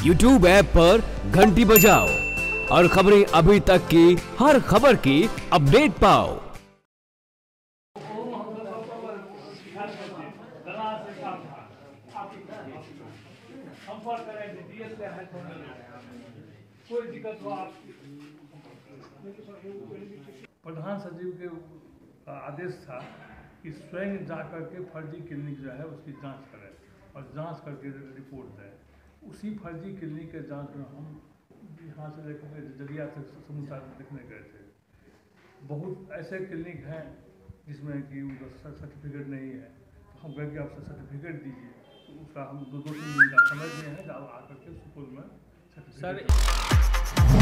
YouTube app पर घंटी बजाओ और खबरें अभी तक की हर खबर की अपडेट पाओ। कोई दिक्कत हो आप प्रधान सचिव के आदेश था कि स्वयं जा करके फर्जी क्लिनिक जो है उसकी जांच करें और जांच करके रिपोर्ट दें। उसी फर्जी क्लिनिक के जांच में हम यहाँ से लेकर जदिया तक समूचा देखने गए थे। बहुत ऐसे क्लिनिक हैं जिसमें कि उनका सर्टिफिकेट नहीं है, तो हम कहें कि आप सर्टिफिकेट दीजिए। तो उसका हम 2-3 दिन का समय दिए हैं, जब आकर के सुपौल में सर्टिफिकेट